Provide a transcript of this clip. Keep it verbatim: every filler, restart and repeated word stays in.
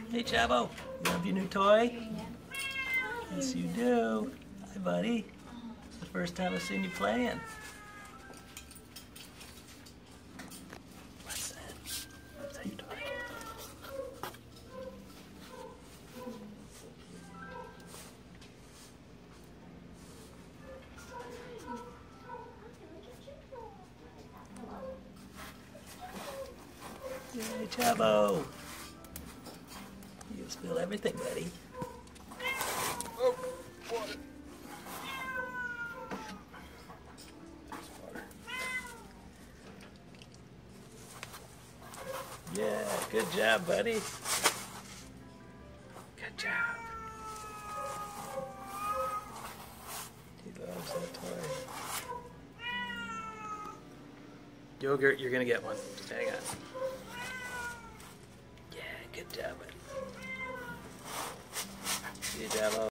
Hey Chavo, you love your new toy? Yes you do. Hi buddy. It's the first time I've seen you playing. What's that? What's that your toy? Yay, Chavo! You spill everything, buddy. Oh, water. There's water. Yeah, good job, buddy. Good job. He loves that toy. Yogurt, you're gonna get one. Just hang on. Yeah, good job, buddy. See you, Chavo.